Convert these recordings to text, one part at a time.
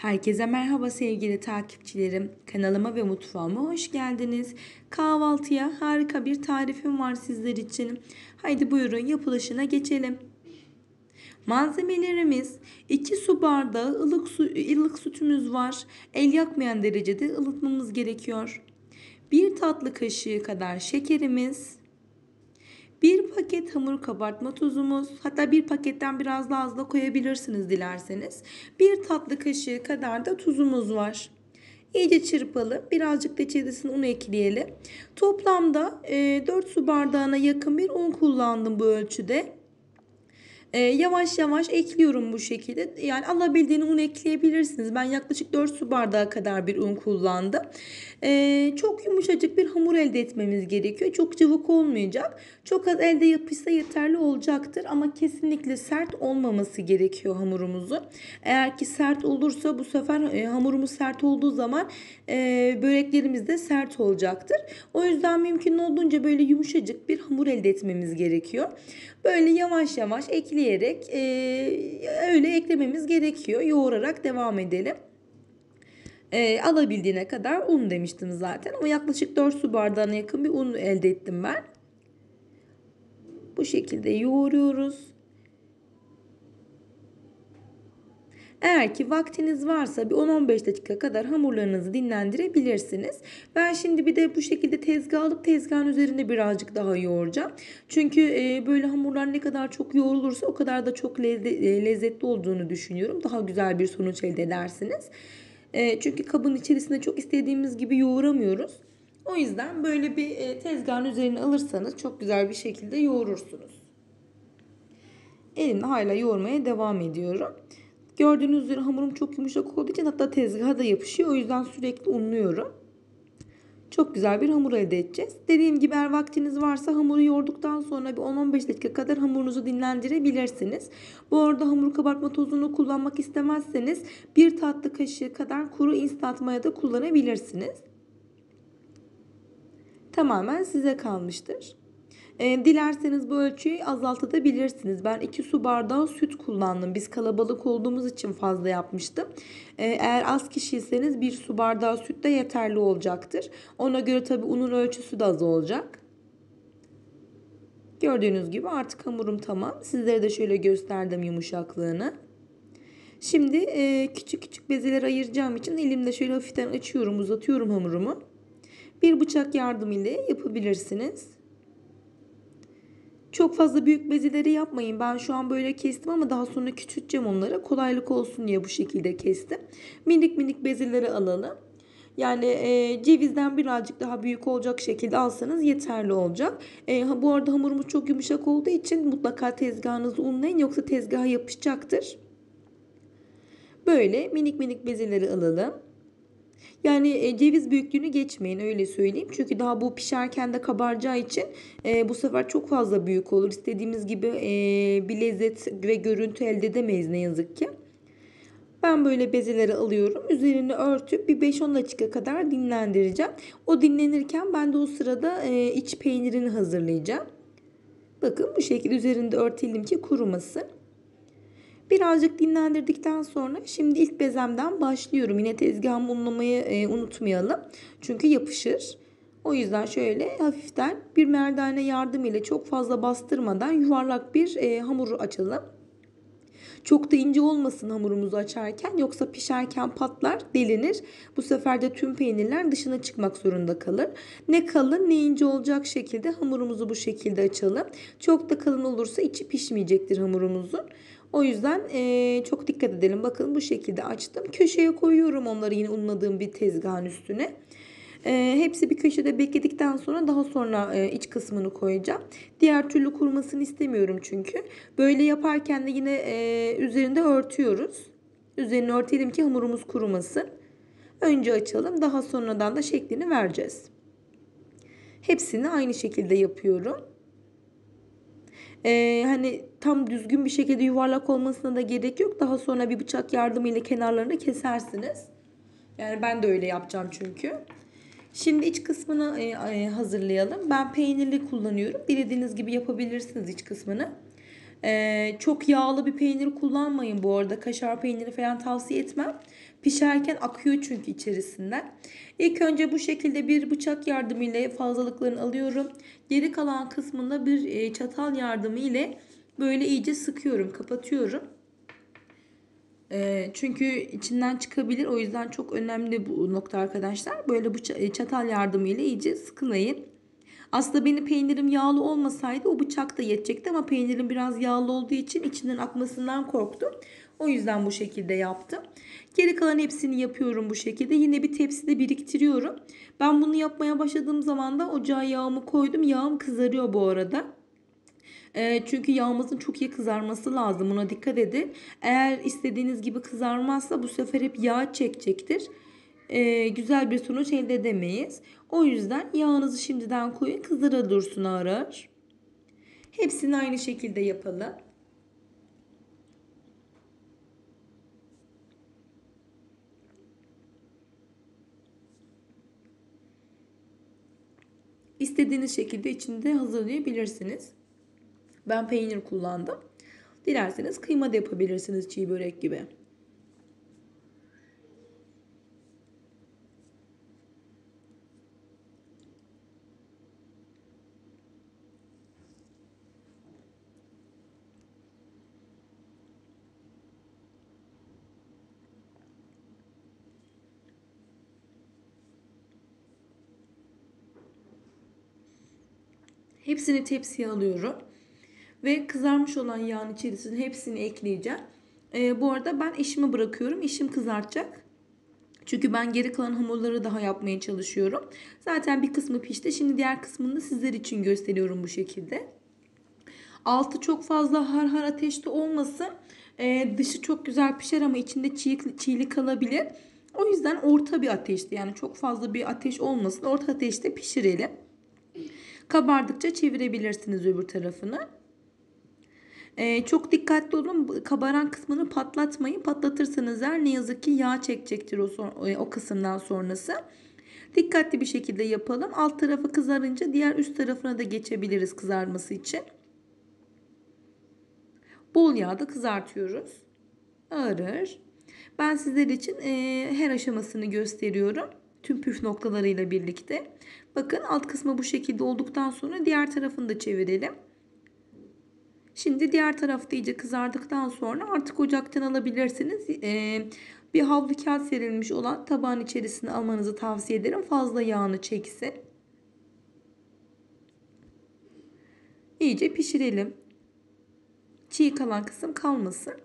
Herkese merhaba sevgili takipçilerim. Kanalıma ve mutfağıma hoş geldiniz. Kahvaltıya harika bir tarifim var sizler için. Haydi buyurun yapılışına geçelim. Malzemelerimiz 2 su bardağı ılık sütümüz var. El yakmayan derecede ılıtmamız gerekiyor. 1 tatlı kaşığı kadar şekerimiz. 1 paket hamur kabartma tozumuz, hatta bir paketten biraz daha az da koyabilirsiniz dilerseniz. 1 tatlı kaşığı kadar da tuzumuz var. İyice çırpalım. Birazcık da içerisine un ekleyelim. Toplamda 4 su bardağına yakın bir un kullandım bu ölçüde. Yavaş yavaş ekliyorum bu şekilde. Yani alabildiğini un ekleyebilirsiniz. Ben yaklaşık 4 su bardağı kadar bir un kullandım. Çok yumuşacık bir hamur elde etmemiz gerekiyor. Çok cıvık olmayacak. Çok az elde yapışsa yeterli olacaktır. Ama kesinlikle sert olmaması gerekiyor hamurumuzun. Eğer ki sert olursa bu sefer hamurumuz sert olduğu zaman böreklerimiz de sert olacaktır. O yüzden mümkün olduğunca böyle yumuşacık bir hamur elde etmemiz gerekiyor. Böyle yavaş yavaş ekleyerek öyle eklememiz gerekiyor. Yoğurarak devam edelim. Alabildiğine kadar un demiştim zaten. Ama yaklaşık 4 su bardağına yakın bir un elde ettim ben. Bu şekilde yoğuruyoruz. Eğer ki vaktiniz varsa bir 10-15 dakika kadar hamurlarınızı dinlendirebilirsiniz. Ben şimdi bir de bu şekilde tezgah alıp tezgahın üzerinde birazcık daha yoğuracağım. Çünkü böyle hamurlar ne kadar çok yoğrulursa o kadar da çok lezzetli olduğunu düşünüyorum. Daha güzel bir sonuç elde edersiniz. Çünkü kabın içerisinde çok istediğimiz gibi yoğuramıyoruz. O yüzden böyle bir tezgahın üzerine alırsanız çok güzel bir şekilde yoğurursunuz. Elimle hala yoğurmaya devam ediyorum. Gördüğünüz üzere hamurum çok yumuşak olduğu için hatta tezgaha da yapışıyor. O yüzden sürekli unluyorum. Çok güzel bir hamur elde edeceğiz. Dediğim gibi eğer vaktiniz varsa hamuru yoğurduktan sonra bir 10-15 dakika kadar hamurunuzu dinlendirebilirsiniz. Bu arada hamur kabartma tozunu kullanmak istemezseniz 1 tatlı kaşığı kadar kuru instant maya da kullanabilirsiniz. Tamamen size kalmıştır. Dilerseniz bu ölçüyü azaltabilirsiniz. Ben 2 su bardağı süt kullandım. Biz kalabalık olduğumuz için fazla yapmıştım. Eğer az kişiyseniz 1 su bardağı süt de yeterli olacaktır. Ona göre tabii unun ölçüsü de az olacak. Gördüğünüz gibi artık hamurum tamam. Sizlere de şöyle gösterdim yumuşaklığını. Şimdi küçük küçük bezeler ayıracağım için elimde şöyle hafiften açıyorum, uzatıyorum hamurumu. Bir bıçak yardımıyla yapabilirsiniz. Çok fazla büyük bezeleri yapmayın. Ben şu an böyle kestim ama daha sonra küçülteceğim onları. Kolaylık olsun diye bu şekilde kestim. Minik minik bezeleri alalım. Yani cevizden birazcık daha büyük olacak şekilde alsanız yeterli olacak. Bu arada hamurumuz çok yumuşak olduğu için mutlaka tezgahınızı unlayın. Yoksa tezgaha yapışacaktır. Böyle minik minik bezeleri alalım. Yani ceviz büyüklüğünü geçmeyin öyle söyleyeyim. Çünkü daha bu pişerken de kabaracağı için bu sefer çok fazla büyük olur. İstediğimiz gibi bir lezzet ve görüntü elde edemeyiz ne yazık ki. Ben böyle bezeleri alıyorum. Üzerini örtüp bir 5-10 dakika kadar dinlendireceğim. O dinlenirken ben de o sırada iç peynirini hazırlayacağım. Bakın bu şekilde üzerinde örtelim ki kurumasın. Birazcık dinlendirdikten sonra şimdi ilk bezemden başlıyorum. Yine tezgahımı unlamayı unutmayalım. Çünkü yapışır. O yüzden şöyle hafiften bir merdane yardımıyla çok fazla bastırmadan yuvarlak bir hamur açalım. Çok da ince olmasın hamurumuzu açarken, yoksa pişerken patlar, delinir. Bu sefer de tüm peynirler dışına çıkmak zorunda kalır. Ne kalın ne ince olacak şekilde hamurumuzu bu şekilde açalım. Çok da kalın olursa içi pişmeyecektir hamurumuzun. O yüzden çok dikkat edelim. Bakın bu şekilde açtım. Köşeye koyuyorum onları yine unladığım bir tezgahın üstüne. Hepsi bir köşede bekledikten sonra daha sonra iç kısmını koyacağım. Diğer türlü kurumasını istemiyorum çünkü. Böyle yaparken de yine üzerinde örtüyoruz. Üzerini örtelim ki hamurumuz kurumasın. Önce açalım, daha sonradan da şeklini vereceğiz. Hepsini aynı şekilde yapıyorum. Hani tam düzgün bir şekilde yuvarlak olmasına da gerek yok. Daha sonra bir bıçak yardımıyla kenarlarını kesersiniz. Yani ben de öyle yapacağım çünkü. Şimdi iç kısmını hazırlayalım. Ben peynirli kullanıyorum. Dilediğiniz gibi yapabilirsiniz iç kısmını. Çok yağlı bir peynir kullanmayın bu arada. Kaşar peyniri falan tavsiye etmem. Pişerken akıyor çünkü içerisinden. İlk önce bu şekilde bir bıçak yardımıyla fazlalıklarını alıyorum. Geri kalan kısmında bir çatal yardımı ile böyle iyice sıkıyorum, kapatıyorum. Çünkü içinden çıkabilir. O yüzden çok önemli bu nokta arkadaşlar. Böyle bu çatal yardımıyla iyice sıkılayın. Aslında benim peynirim yağlı olmasaydı o bıçak da yetecekti ama peynirim biraz yağlı olduğu için içinden akmasından korktum. O yüzden bu şekilde yaptım. Geri kalan hepsini yapıyorum bu şekilde. Yine bir tepside biriktiriyorum. Ben bunu yapmaya başladığım zaman da ocağa yağımı koydum. Yağım kızarıyor bu arada. Çünkü yağımızın çok iyi kızarması lazım. Buna dikkat edin. Eğer istediğiniz gibi kızarmazsa bu sefer hep yağ çekecektir. Güzel bir sonuç elde edemeyiz. O yüzden yağınızı şimdiden koyun. Kızara dursun ağır ağır. Hepsini aynı şekilde yapalım. İstediğiniz şekilde içinde hazırlayabilirsiniz. Ben peynir kullandım. Dilerseniz kıyma da yapabilirsiniz çiğ börek gibi. Hepsini tepsiye alıyorum. Ve kızarmış olan yağın içerisine hepsini ekleyeceğim. Bu arada ben eşime bırakıyorum. Eşim kızartacak. Çünkü ben geri kalan hamurları daha yapmaya çalışıyorum. Zaten bir kısmı pişti. Şimdi diğer kısmını da sizler için gösteriyorum bu şekilde. Altı çok fazla har har ateşte olmasın. Dışı çok güzel pişer ama içinde çiğli kalabilir. O yüzden orta bir ateşte, yani çok fazla bir ateş olmasın. Orta ateşte pişirelim. Kabardıkça çevirebilirsiniz öbür tarafını. Çok dikkatli olun. Kabaran kısmını patlatmayın. Patlatırsanız eğer ne yazık ki yağ çekecektir o kısımdan sonrası. Dikkatli bir şekilde yapalım. Alt tarafı kızarınca diğer üst tarafına da geçebiliriz kızarması için. Bol yağda kızartıyoruz. Ağır ağır. Ben sizler için her aşamasını gösteriyorum. Tüm püf noktalarıyla birlikte. Bakın alt kısmı bu şekilde olduktan sonra diğer tarafını da çevirelim. Şimdi diğer tarafta iyice kızardıktan sonra artık ocaktan alabilirsiniz. Bir havlu kağıt serilmiş olan tabağın içerisine almanızı tavsiye ederim. Fazla yağını çeksin. İyice pişirelim. Çiğ kalan kısım kalmasın.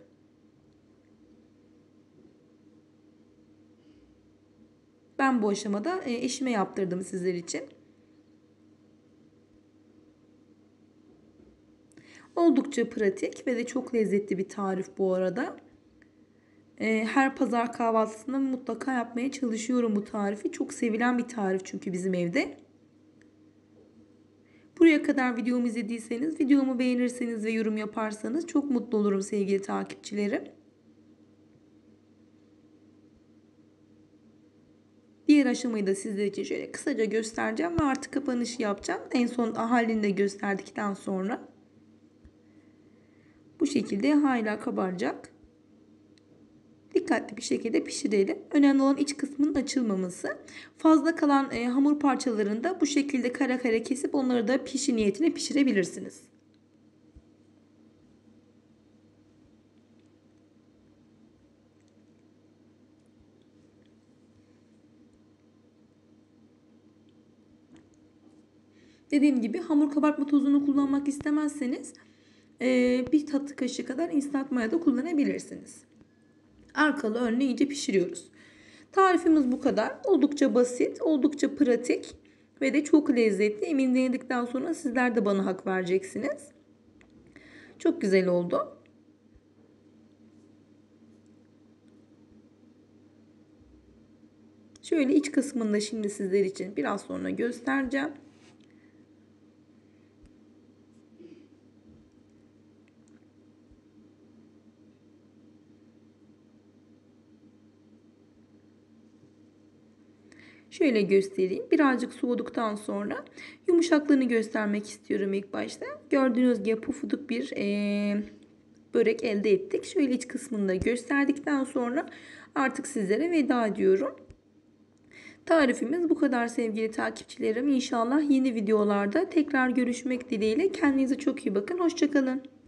Ben bu aşamada eşime yaptırdım sizler için. Oldukça pratik ve de çok lezzetli bir tarif bu arada. Her pazar kahvaltısında mutlaka yapmaya çalışıyorum bu tarifi. Çok sevilen bir tarif çünkü bizim evde. Buraya kadar videomu izlediyseniz, videomu beğenirseniz ve yorum yaparsanız çok mutlu olurum sevgili takipçilerim. Diğer aşamayı da sizler için şöyle kısaca göstereceğim ve artık kapanışı yapacağım. En son halini de gösterdikten sonra. Bu şekilde hala kabaracak. Dikkatli bir şekilde pişirelim. Önemli olan iç kısmının açılmaması. Fazla kalan hamur parçalarını da bu şekilde kare kare kesip onları da pişi niyetine pişirebilirsiniz. Dediğim gibi hamur kabartma tozunu kullanmak istemezseniz bir tatlı kaşığı kadar instant maya da kullanabilirsiniz. Arkalı önlü iyice pişiriyoruz. Tarifimiz bu kadar. Oldukça basit, oldukça pratik ve de çok lezzetli. Emin denedikten sonra sizler de bana hak vereceksiniz. Çok güzel oldu. Şöyle iç kısmını da şimdi sizler için biraz sonra göstereceğim. Şöyle göstereyim. Birazcık soğuduktan sonra yumuşaklığını göstermek istiyorum ilk başta. Gördüğünüz gibi pufuduk bir börek elde ettik. Şöyle iç kısmını da gösterdikten sonra artık sizlere veda ediyorum. Tarifimiz bu kadar sevgili takipçilerim. İnşallah yeni videolarda tekrar görüşmek dileğiyle. Kendinize çok iyi bakın. Hoşça kalın.